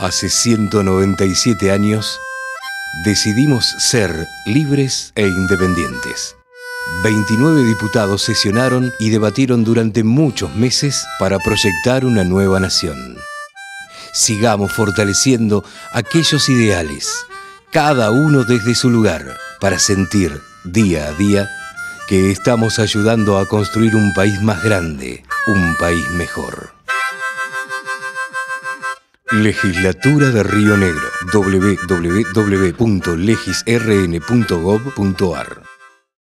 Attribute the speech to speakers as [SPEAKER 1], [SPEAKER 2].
[SPEAKER 1] Hace 197 años, decidimos ser libres e independientes. 29 diputados sesionaron y debatieron durante muchos meses para proyectar una nueva nación. Sigamos fortaleciendo aquellos ideales, cada uno desde su lugar, para sentir día a día que estamos ayudando a construir un país más grande, un país mejor. Legislatura de Río Negro. www.legisrn.gov.ar